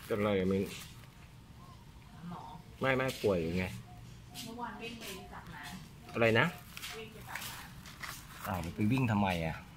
เป็นอะไรอะมึงหมอไม่ป่วยหรือไงเมื่อวานวิ่งไปจับมาอะไรนะวิ่งไปจับมาไปวิ่งทำไมอ่ะ